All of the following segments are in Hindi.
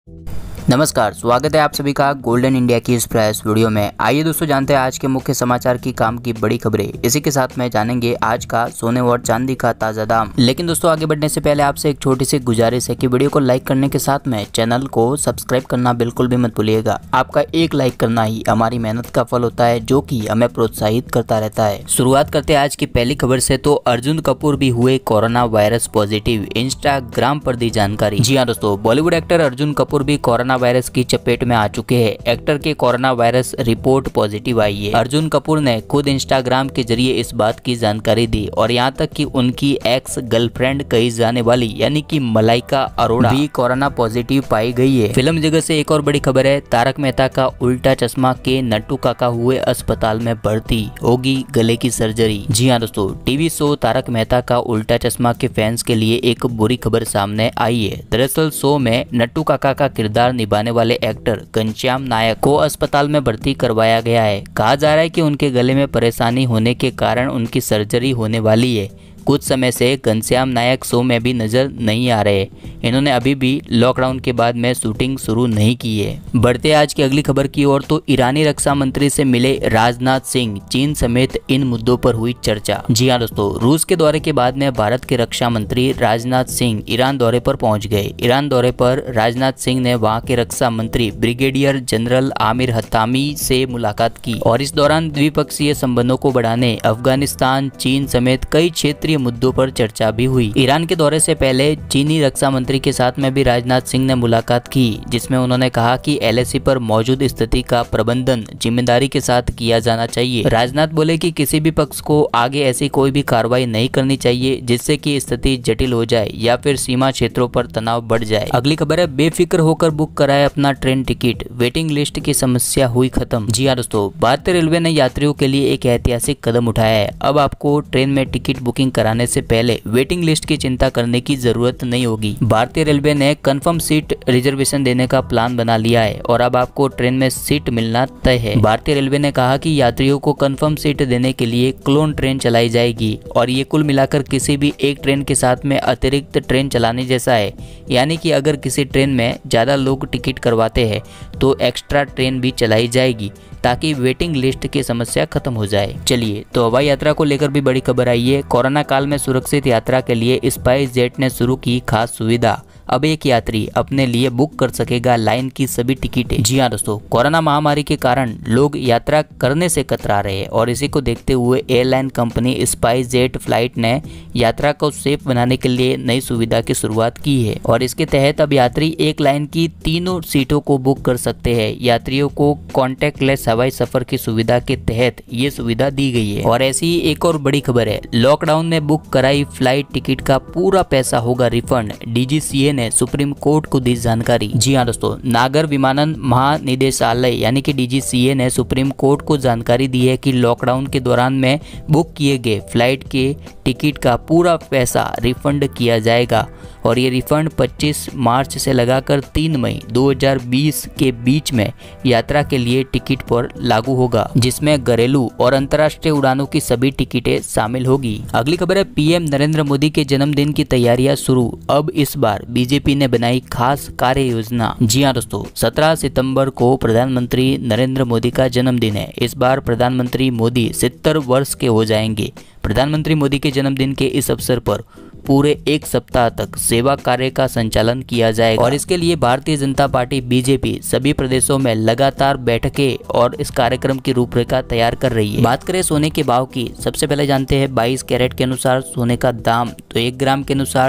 नमस्कार, स्वागत है आप सभी का गोल्डन इंडिया की इस प्रयास वीडियो में। आइए दोस्तों जानते हैं आज के मुख्य समाचार की काम की बड़ी खबरें। इसी के साथ में जानेंगे आज का सोने और चांदी का ताज़ा दाम। लेकिन दोस्तों आगे बढ़ने से पहले आपसे एक छोटी सी गुजारिश है कि वीडियो को लाइक करने के साथ में चैनल को सब्सक्राइब करना बिल्कुल भी मत भूलिएगा। आपका एक लाइक करना ही हमारी मेहनत का फल होता है, जो कि हमें प्रोत्साहित करता रहता है। शुरुआत करते हैं आज की पहली खबर से। तो अर्जुन कपूर भी हुए कोरोना वायरस पॉजिटिव, इंस्टाग्राम पर दी जानकारी। जी हाँ दोस्तों, बॉलीवुड एक्टर अर्जुन कपूर भी कोरोना वायरस की चपेट में आ चुके हैं। एक्टर के कोरोना वायरस रिपोर्ट पॉजिटिव आई है। अर्जुन कपूर ने खुद इंस्टाग्राम के जरिए इस बात की जानकारी दी और यहाँ तक कि उनकी एक्स गर्लफ्रेंड कही जाने वाली यानी कि मलाइका अरोड़ा भी कोरोना पॉजिटिव पाई गई है। फिल्म जगत से एक और बड़ी खबर है। तारक मेहता का उल्टा चश्मा के नट्टू काका हुए अस्पताल में भर्ती, होगी गले की सर्जरी। जी हाँ दोस्तों, टीवी शो तारक मेहता का उल्टा चश्मा के फैंस के लिए एक बुरी खबर सामने आई है। दरअसल शो में नट्टू काका का किरदार निभाने वाले एक्टर घनश्याम नायक को अस्पताल में भर्ती करवाया गया है। कहा जा रहा है कि उनके गले में परेशानी होने के कारण उनकी सर्जरी होने वाली है। कुछ समय से घनश्याम नायक शो में भी नजर नहीं आ रहे। इन्होंने अभी भी लॉकडाउन के बाद में शूटिंग शुरू नहीं की है। बढ़ते आज की अगली खबर की ओर। तो ईरानी रक्षा मंत्री से मिले राजनाथ सिंह, चीन समेत इन मुद्दों पर हुई चर्चा। जी हाँ दोस्तों, रूस के दौरे के बाद में भारत के रक्षा मंत्री राजनाथ सिंह ईरान दौरे पर पहुंच गए। ईरान दौरे पर राजनाथ सिंह ने वहां के रक्षा मंत्री ब्रिगेडियर जनरल आमिर हतामी से मुलाकात की और इस दौरान द्विपक्षीय संबंधों को बढ़ाने अफगानिस्तान, चीन समेत कई क्षेत्रीय मुद्दों पर चर्चा भी हुई। ईरान के दौरे से पहले चीनी रक्षा मंत्री के साथ में भी राजनाथ सिंह ने मुलाकात की, जिसमें उन्होंने कहा कि एलएसी पर मौजूद स्थिति का प्रबंधन जिम्मेदारी के साथ किया जाना चाहिए। राजनाथ बोले कि किसी भी पक्ष को आगे ऐसी कोई भी कार्रवाई नहीं करनी चाहिए जिससे कि स्थिति जटिल हो जाए या फिर सीमा क्षेत्रों पर तनाव बढ़ जाए। अगली खबर है, बेफिक्र होकर बुक कराए अपना ट्रेन टिकट, वेटिंग लिस्ट की समस्या हुई खत्म। जी हाँ दोस्तों, भारतीय रेलवे ने यात्रियों के लिए एक ऐतिहासिक कदम उठाया है। अब आपको ट्रेन में टिकट बुकिंग कराने से पहले वेटिंग लिस्ट की चिंता करने की जरूरत नहीं होगी। भारतीय रेलवे ने कंफर्म सीट रिजर्वेशन देने का प्लान बना लिया है और अब आपको ट्रेन में सीट मिलना तय है। भारतीय रेलवे ने कहा कि यात्रियों को कंफर्म सीट देने के लिए क्लोन ट्रेन चलाई जाएगी और ये कुल मिलाकर किसी भी एक ट्रेन के साथ में अतिरिक्त ट्रेन चलाने जैसा है। यानी कि अगर किसी ट्रेन में ज्यादा लोग टिकट करवाते हैं तो एक्स्ट्रा ट्रेन भी चलाई जाएगी ताकि वेटिंग लिस्ट की समस्या खत्म हो जाए। चलिए, तो हवाई यात्रा को लेकर भी बड़ी खबर आई है। कोरोना काल में सुरक्षित यात्रा के लिए स्पाइस जेट ने शुरू की खास सुविधा। अब एक यात्री अपने लिए बुक कर सकेगा लाइन की सभी टिकटें। जी हाँ दोस्तों, कोरोना महामारी के कारण लोग यात्रा करने से कतरा रहे हैं और इसी को देखते हुए airline company SpiceJet flight ने यात्रा को सेफ बनाने के लिए नई सुविधा की शुरुआत की है और इसके तहत अब यात्री एक लाइन की तीनों सीटों को बुक कर सकते हैं। यात्रियों को कॉन्टैक्टलेस हवाई सफर की सुविधा के तहत ये सुविधा दी गई है। और ऐसी ही एक और बड़ी खबर है, लॉकडाउन में बुक कराई फ्लाइट टिकट का पूरा पैसा होगा रिफंड, डीजीसीए ने सुप्रीम कोर्ट को दी जानकारी। जी हाँ दोस्तों, नागर विमानन महानिदेशालय यानी कि डीजीसीए ने सुप्रीम कोर्ट को जानकारी दी है कि लॉकडाउन के दौरान में बुक किए गए फ्लाइट के टिकट का पूरा पैसा रिफंड किया जाएगा और ये रिफंड 25 मार्च से लगाकर 3 मई 2020 के बीच में यात्रा के लिए टिकट पर लागू होगा, जिसमें घरेलू और अंतर्राष्ट्रीय उड़ानों की सभी टिकटें शामिल होगी। अगली खबर है, पीएम नरेंद्र मोदी के जन्मदिन की तैयारियां शुरू। अब इस बार बीजेपी ने बनाई खास कार्य योजना। जी हाँ दोस्तों, 17 सितंबर को प्रधानमंत्री नरेंद्र मोदी का जन्मदिन है। इस बार प्रधानमंत्री मोदी 70 वर्ष के हो जाएंगे। प्रधानमंत्री मोदी के जन्मदिन के इस अवसर पर पूरे एक सप्ताह तक सेवा कार्य का संचालन किया जाएगा और इसके लिए भारतीय जनता पार्टी बीजेपी सभी प्रदेशों में लगातार बैठकें और इस कार्यक्रम की रूपरेखा तैयार कर रही है। बात करें सोने के भाव की, सबसे पहले जानते हैं 22 कैरेट के अनुसार सोने का दाम। तो 1 ग्राम के अनुसार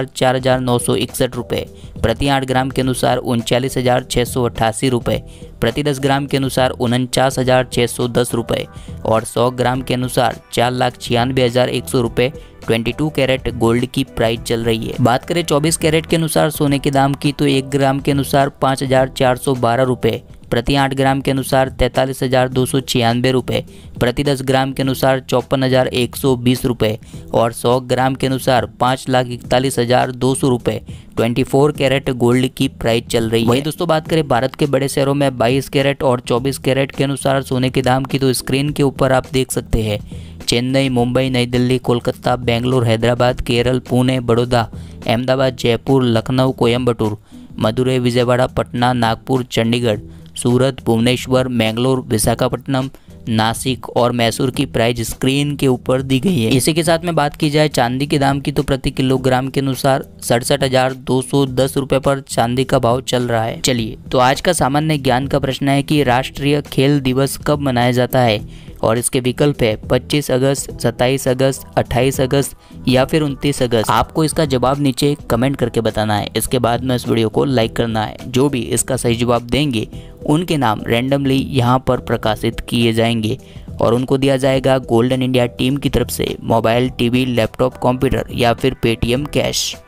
4,961 रुपए, प्रति 8 ग्राम के अनुसार 39,688 रुपए, प्रति 10 ग्राम के अनुसार 49,610 रुपए और 100 ग्राम के अनुसार 4,96,100 रुपए 22 कैरेट गोल्ड की प्राइस चल रही है। बात करें 24 कैरेट के अनुसार सोने के दाम की, तो 1 ग्राम के अनुसार 5,412 रुपए, प्रति 8 ग्राम के अनुसार 43,296 रुपए, प्रति 10 ग्राम के अनुसार 54,120 रुपए और 100 ग्राम के अनुसार 5,41,200 रुपए 24 कैरेट गोल्ड की प्राइस चल रही है। वही दोस्तों बात करें भारत के बड़े शहरों में 22 कैरेट और 24 कैरेट के अनुसार सोने के दाम की, तो स्क्रीन के ऊपर आप देख सकते हैं चेन्नई, मुंबई, नई दिल्ली, कोलकाता, बेंगलुरु, हैदराबाद, केरल, पुणे, बड़ौदा, अहमदाबाद, जयपुर, लखनऊ, कोयम्बटूर, मदुरई, विजयवाड़ा, पटना, नागपुर, चंडीगढ़, सूरत, भुवनेश्वर, मैंगलोर, विशाखापट्टनम, नासिक और मैसूर की प्राइस स्क्रीन के ऊपर दी गई है। इसी के साथ में बात की जाए चांदी के दाम की तो प्रति किलोग्राम के अनुसार 67,210 रुपए पर चांदी का भाव चल रहा है। चलिए तो आज का सामान्य ज्ञान का प्रश्न है कि राष्ट्रीय खेल दिवस कब मनाया जाता है, और इसके विकल्प है 25 अगस्त, 27 अगस्त, 28 अगस्त या फिर 29 अगस्त। आपको इसका जवाब नीचे कमेंट करके बताना है। इसके बाद में इस वीडियो को लाइक करना है। जो भी इसका सही जवाब देंगे उनके नाम रैंडमली यहाँ पर प्रकाशित किए जाएंगे और उनको दिया जाएगा गोल्डन इंडिया टीम की तरफ से मोबाइल, टीवी, लैपटॉप, कंप्यूटर या फिर पेटीएम कैश।